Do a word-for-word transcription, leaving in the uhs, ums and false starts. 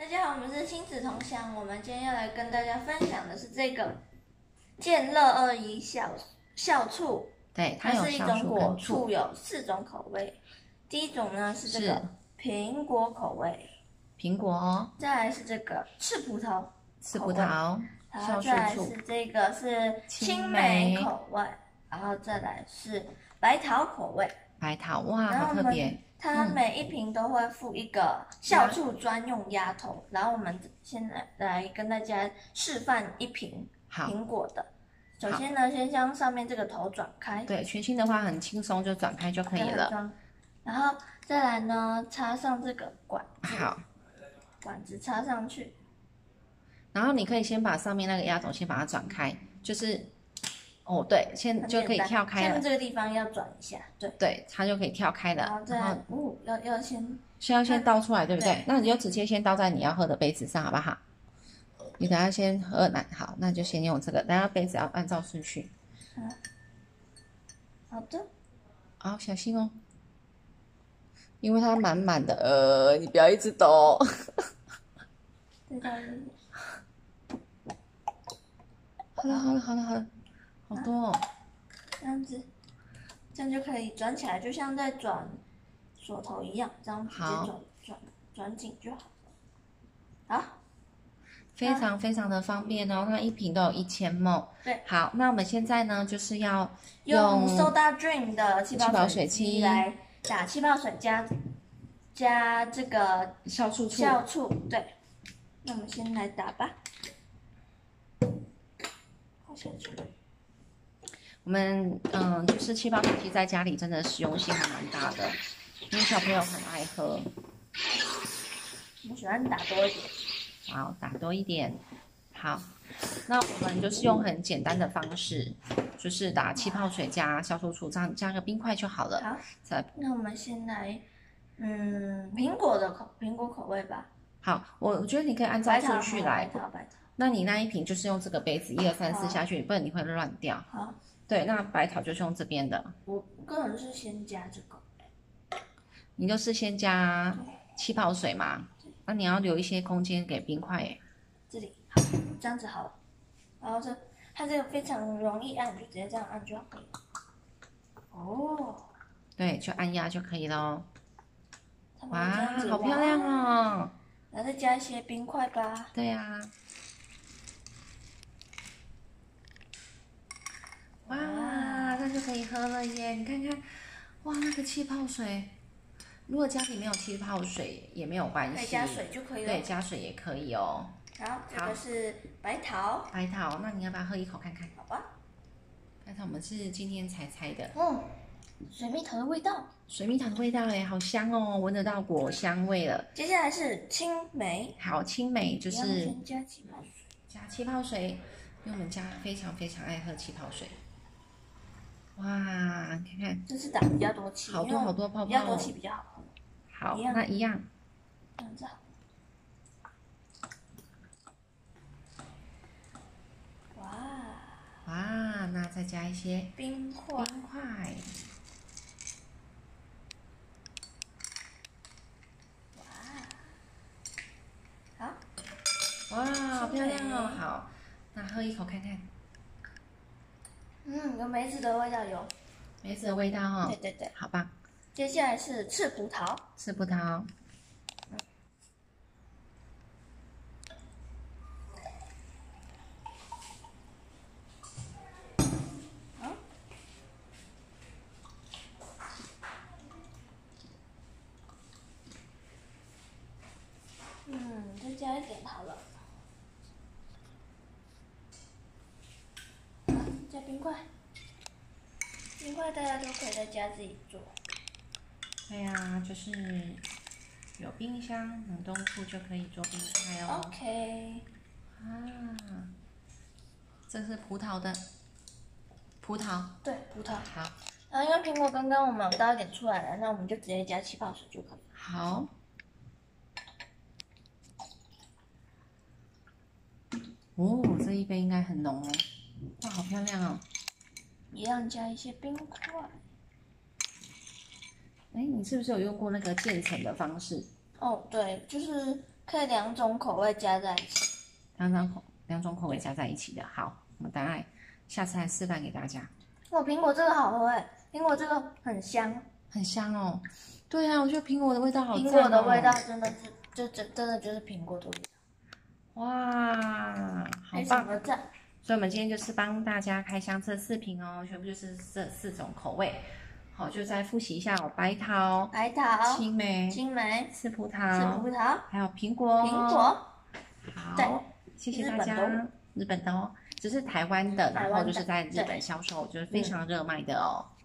大家好，我们是亲子同乡。我们今天要来跟大家分享的是这个健乐二一酵酵醋， 对，它它有酵是一种果素跟醋，有四种口味。第一种呢是这是个苹果口味， 苹果哦， 再来是这个赤葡萄赤口味， 葡萄， 然后酵再来素醋是，这个是青青梅梅口味，然后再来是白桃口味。 白桃，哇， 然后我们好特别。 它嗯每一瓶都会附一个酵醋专用鸭头，然后我们现在来跟大家示范一瓶好， 苹果的。首先呢，先将上面这个头转开， 对，全新的话很轻松，就转开就可以了。 了。然后再来呢，插上这个管子， 好， 管子插上去， 然后你可以先把上面那个鸭头先把它转开，就是哦，对，先就可以跳开了。 下面这个地方要转一下，对， 对，它就可以跳开了。 然后再然后哦，要要先需要先倒出来，对不对？ 对那你就直接先倒在你要喝的杯子上，好不好？你等下先喝奶，好，那就先用这个，等下杯子要按照顺序。 好，好的， 好，小心哦，因为它满满的，呃，你不要一直抖。 再倒一点， 好了，好了，好了，好了，好多哦。 这样子，这样就可以转起来，就像在转锁头一样，这样直接好转转转紧就好。好， 非常非常的方便哦，它一瓶都有一千 ml。 对， 好，那我们现在呢，就是要用用 Soda Dream 的气气泡泡水水机机来打气泡水加加这个酵素醋。 酵醋，对。那我们先来打吧，好下去。 我们嗯，就是气泡水机在家里真的实用性还蛮大的，因为小朋友很爱喝。 我喜欢打多一点。 好，打多一点。好，那我们就是用很简单的方式，就是打气泡水加酵素醋，这样加个冰块就好了。 好， 再那我们先来，嗯，苹果的口苹果口味吧。 好，我我觉得你可以按照白桃顺序来白。桃白桃。 那你那一瓶就是用这个杯子一二三四好下去，不然你会乱掉。 好， 对，那白桃就是用这边的， 我个人是先加这个。 你就是先加气泡水嘛，那你要留一些空间给冰块耶。 这里好，这样子好了。然后这它这个非常容易按，就直接这样按就可以了。哦， 对，就按压就可以咯。 它们这样哇， 子好漂亮哇！ 哦！ 然后再加一些冰块吧。 对呀、哇，那就可以喝了耶！你看看，哇，那个气泡水，如果家里没有气泡水也没有关系， 可以加水就可以了。 对，加水也可以哦。 然后这个是白桃， 白桃，那你要不要喝一口看看？ 好吧？ 白桃我们是今天才拆的， 嗯，水蜜桃的味道。 水蜜桃的味道哎，好香哦，闻得到果香味了。 接下来是青梅， 好，青梅就一样是先加气泡水。 加气泡水，因为我们家非常非常爱喝气泡水。哇，看看， 这次打比较多气， 好多好多泡泡哦比较多气比较好喝。 好， 一样那一样。 这样子好。哇， 哇，那再加一些冰块。 冰块。 好， 哇，好漂亮哦！好，那喝一口看看， 嗯，有梅子的味道有。 梅子的味道哦。 对对对。 好棒。 接下来是赤葡萄， 赤葡萄。 好，嗯，再加一点好了。好，加冰块。冰块大家都可以在家自己做。 对呀、就是有冰箱冷冻库就可以做冰块哦。 OK， 啊，这是葡萄的，葡萄。 对，葡萄。 好， 然后因为苹果刚刚我们有倒一点出来了，那我们就直接加气泡水就可以了。 好。哦，这一杯应该很浓哦。哇，好漂亮哦。 一样加一些冰块。 哎，你是不是有用过那个渐层的方式？ 哦，对，就是可以两种口味加在一起。 两种口两种口味加在一起的。好，我们大概下次来示范给大家。 哇，苹果这个好喝哎，苹果这个很香， 很香哦。对啊，我觉得苹果的味道好赞哦。 苹果的味道真的是，就真真的就是苹果的味道。 哇，好非棒！ 常的赞。 所以我们今天就是帮大家开箱这四瓶哦，全部就是这四种口味。好，就再复习一下哦，白桃、 白桃、 青梅、 青梅、 刺葡萄、 刺葡萄， 还有苹果。 苹果。对， 好，谢谢大家。日本的哦，只是台湾的，然后就是在日本销售，就是非常热卖的哦。